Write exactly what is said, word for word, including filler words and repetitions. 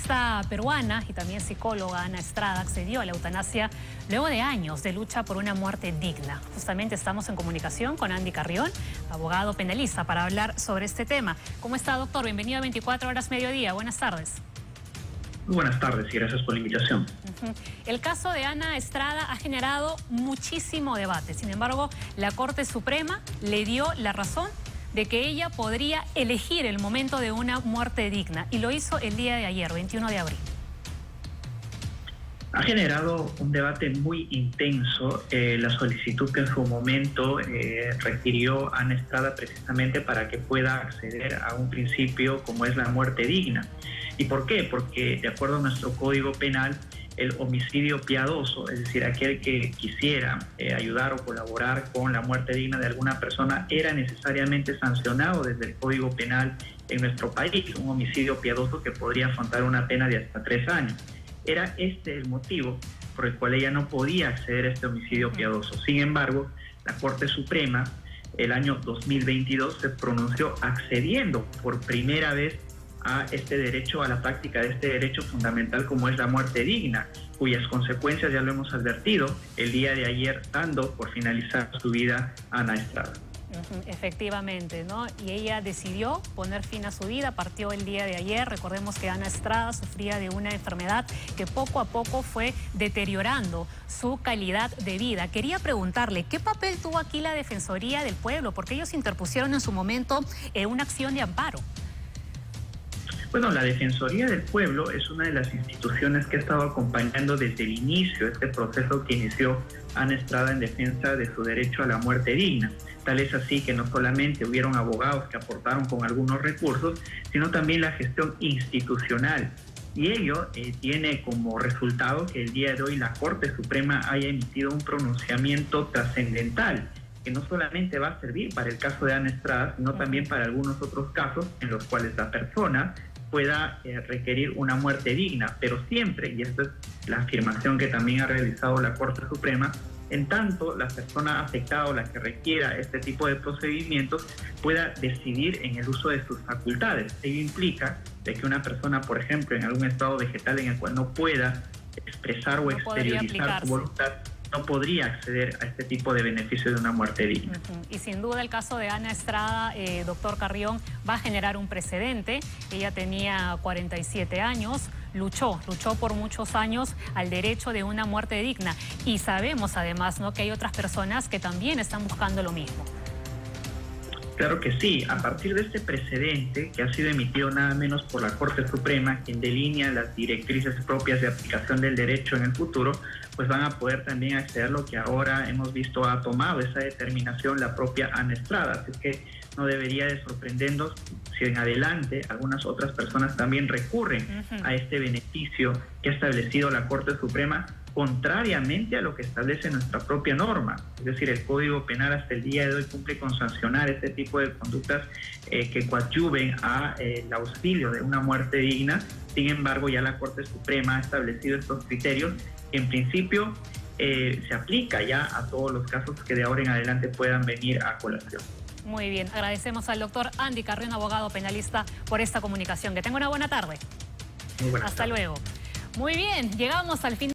penalista peruana y también psicóloga Ana Estrada accedió a la eutanasia luego de años de lucha por una muerte digna. Justamente estamos en comunicación con Andy Carrión, abogado penalista, para hablar sobre este tema. ¿Cómo está, doctor? Bienvenido a veinticuatro horas mediodía. Buenas tardes. Muy buenas tardes y gracias por la invitación. Uh-huh. El caso de Ana Estrada ha generado muchísimo debate. Sin embargo, la Corte Suprema le dio la razón de que ella podría elegir el momento de una muerte digna, y lo hizo el día de ayer, veintiuno de abril. Ha generado un debate muy intenso eh, la solicitud que en su momento eh, requirió Ana Estrada precisamente para que pueda acceder a un principio como es la muerte digna. ¿Y por qué? Porque de acuerdo a nuestro Código Penal, el homicidio piadoso, es decir, aquel que quisiera eh, ayudar o colaborar con la muerte digna de alguna persona, era necesariamente sancionado desde el Código Penal en nuestro país, un homicidio piadoso que podría afrontar una pena de hasta tres años. Era este el motivo por el cual ella no podía acceder a este homicidio piadoso. Sin embargo, la Corte Suprema, el año dos mil veintidós, se pronunció accediendo por primera vez a este derecho, a la práctica de este derecho fundamental como es la muerte digna, cuyas consecuencias ya lo hemos advertido el día de ayer, dando por finalizar su vida a Ana Estrada. Efectivamente, ¿no? Y ella decidió poner fin a su vida, partió el día de ayer. Recordemos que Ana Estrada sufría de una enfermedad que poco a poco fue deteriorando su calidad de vida. Quería preguntarle, ¿qué papel tuvo aquí la Defensoría del Pueblo? Porque ellos interpusieron en su momento eh, una acción de amparo. Bueno, la Defensoría del Pueblo es una de las instituciones que ha estado acompañando desde el inicio este proceso que inició Ana Estrada en defensa de su derecho a la muerte digna. Tal es así que no solamente hubieron abogados que aportaron con algunos recursos, sino también la gestión institucional. Y ello eh, tiene como resultado que el día de hoy la Corte Suprema haya emitido un pronunciamiento trascendental, que no solamente va a servir para el caso de Ana Estrada, sino también para algunos otros casos en los cuales la persona pueda eh, requerir una muerte digna, pero siempre, y esta es la afirmación que también ha realizado la Corte Suprema, en tanto la persona afectada o la que requiera este tipo de procedimientos pueda decidir en el uso de sus facultades. Ello implica de que una persona, por ejemplo, en algún estado vegetal en el cual no pueda expresar o no exteriorizar su voluntad, no podría acceder a este tipo de beneficios de una muerte digna. Uh-huh. Y sin duda el caso de Ana Estrada, eh, doctor Carrión, va a generar un precedente. Ella tenía cuarenta y siete años, luchó, luchó por muchos años al derecho de una muerte digna. Y sabemos además, ¿no?, que hay otras personas que también están buscando lo mismo. Claro que sí. A partir de este precedente que ha sido emitido nada menos por la Corte Suprema, quien delinea las directrices propias de aplicación del derecho en el futuro, pues van a poder también acceder a lo que ahora hemos visto ha tomado esa determinación la propia Ana Estrada. Así que no debería de sorprendernos si en adelante algunas otras personas también recurren uh-huh. a este beneficio que ha establecido la Corte Suprema, contrariamente a lo que establece nuestra propia norma. Es decir, el Código Penal hasta el día de hoy cumple con sancionar este tipo de conductas eh, que coadyuven a eh, el auxilio de una muerte digna. Sin embargo, ya la Corte Suprema ha establecido estos criterios que en principio eh, se aplica ya a todos los casos que de ahora en adelante puedan venir a colación. Muy bien, agradecemos al doctor Andy Carrión, abogado penalista, por esta comunicación. Que tenga una buena tarde. Muy buena Hasta tarde. luego. Muy bien, llegamos al fin.